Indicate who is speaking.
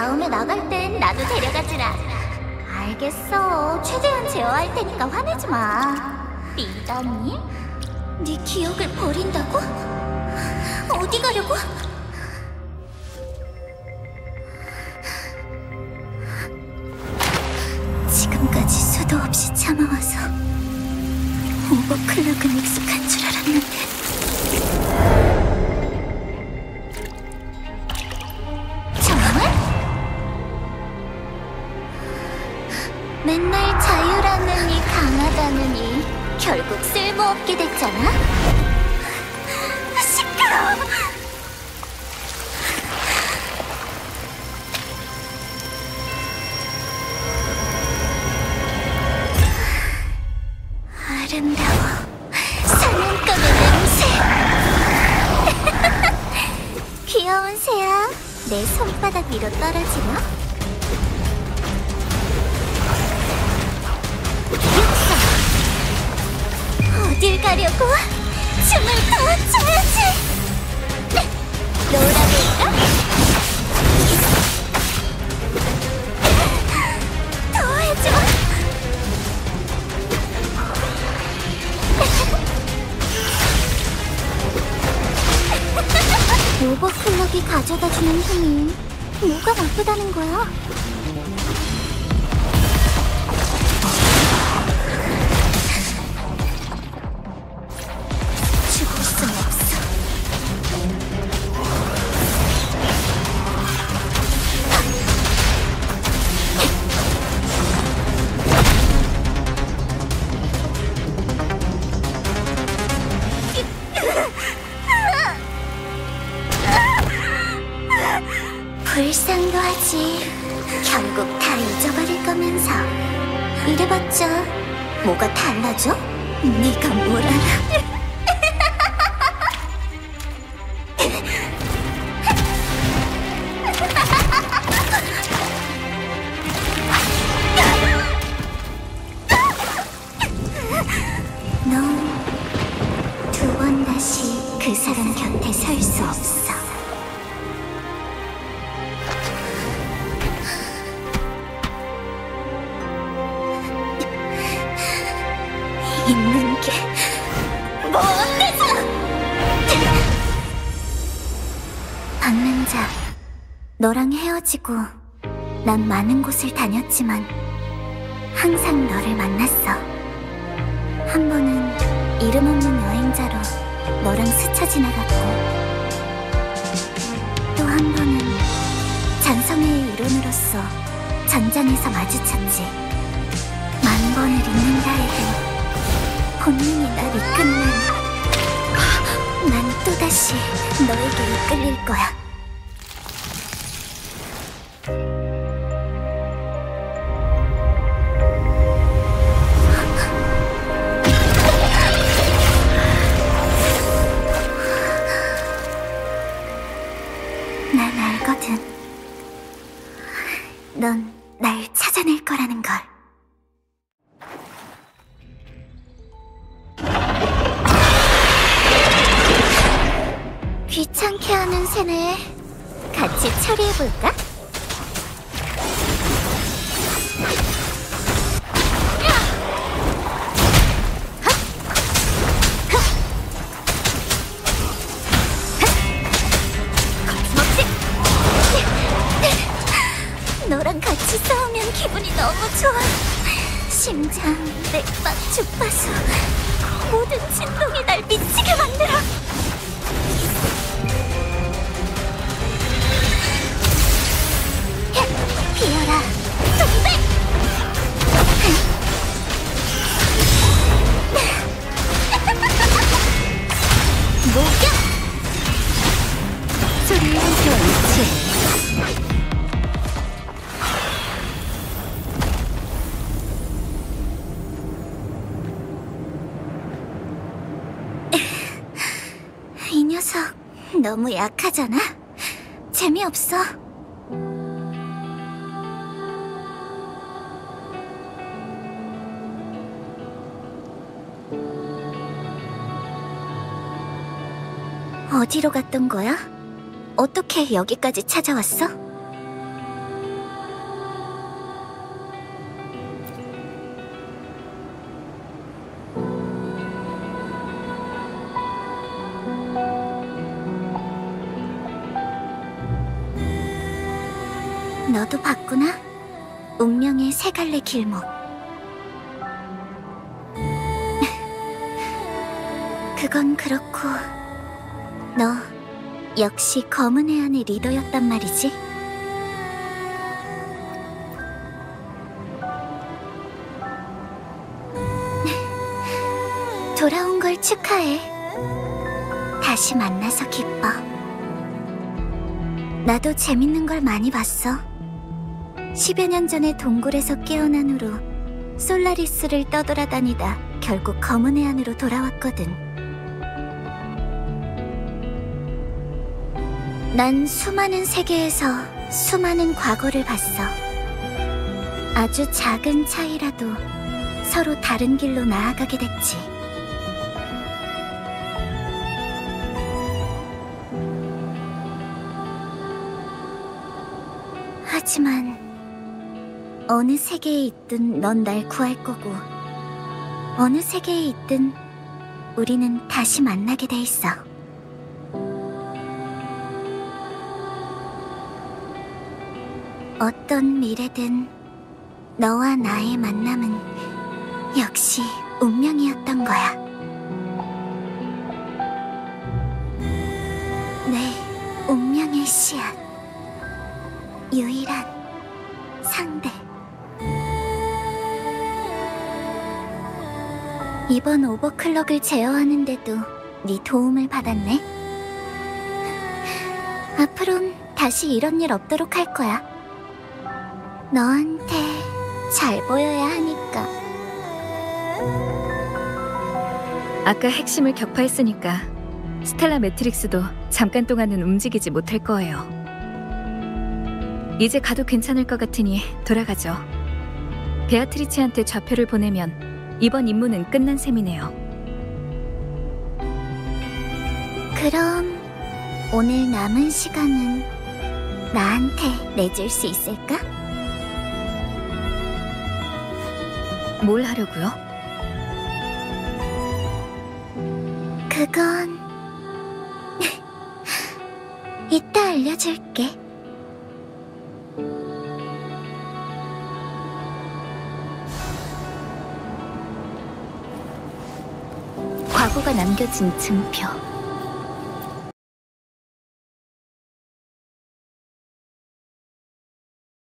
Speaker 1: 다음에 나갈 땐 나도 데려가주라. 알겠어. 최대한 제어할 테니까 화내지 마. 리더니? 네 기억을 버린다고? 어디 가려고? 지금까지 수도 없이 참아와서 오버클럭은 익숙한 줄 알았는데. 정말? 맨날 자유라느니 강하다느니 결국 쓸모없게 됐잖아? 시끄러워! 아름다워. 사냥감의 냄새. 귀여운 새야. 내 손바닥 위로 떨어지나? 어딜 가려고? 춤을 더 춰야지. 놀아볼까? 더 해줘. 오버클럭이 가져다주는 힘이 뭐가 나쁘다는 거야? 죽을 순 없어. 불쌍도 하지. 결국 다 잊어버릴 거면서. 이래봤자 뭐가 달라져? 네가 뭘 알아? 넌 두 번 다시 그 사람 곁에 설 수 없어. 있는 게 뭐 어때서? 박남자, 너랑 헤어지고 난 많은 곳을 다녔지만 항상 너를 만났어. 한 번은 이름 없는 여행자로 너랑 스쳐 지나갔고, 또 한 번은 장성회의 일원으로서 전장에서 마주쳤지. 만 번을 잊는다해도 본능이 날 이끈다니. 난 또다시 너에게 이끌릴 거야. 난 알거든. 넌 날 찾아낼 거라는 걸. 귀찮게 하는 새네. 같이 처리해볼까? 거침없이! 너랑 같이 싸우면 기분이 너무 좋아. 심장, 맥박, 주파수 모든 진동이 날 미치게 만들어. 비어라, 동백! 목욕! 소리의 상태와 위치. 이 녀석 너무 약하잖아? 재미없어. 어디로 갔던 거야? 어떻게 여기까지 찾아왔어? 너도 봤구나? 운명의 세 갈래 길목. 그건 그렇고 너 역시 검은 해안의 리더였단 말이지? 돌아온 걸 축하해. 다시 만나서 기뻐. 나도 재밌는 걸 많이 봤어. 10여 년 전에 동굴에서 깨어난 후로 솔라리스를 떠돌아다니다 결국 검은 해안으로 돌아왔거든. 난 수많은 세계에서 수많은 과거를 봤어. 아주 작은 차이라도 서로 다른 길로 나아가게 됐지. 하지만 어느 세계에 있든 넌 날 구할 거고 어느 세계에 있든 우리는 다시 만나게 돼 있어. 어떤 미래든 너와 나의 만남은 역시 운명이었던 거야. 내 운명의 씨앗, 유일한 상대. 이번 오버클럭을 제어하는데도 네 도움을 받았네. 앞으론 다시 이런 일 없도록 할 거야. 너한테 잘 보여야 하니까.
Speaker 2: 아까 핵심을 격파했으니까 스텔라 매트릭스도 잠깐 동안은 움직이지 못할 거예요. 이제 가도 괜찮을 것 같으니 돌아가죠. 베아트리체한테 좌표를 보내면 이번 임무는 끝난 셈이네요.
Speaker 1: 그럼 오늘 남은 시간은 나한테 내줄 수 있을까?
Speaker 2: 뭘 하려고요?
Speaker 1: 그건 이따 알려줄게.
Speaker 2: 과거가 남겨진 증표.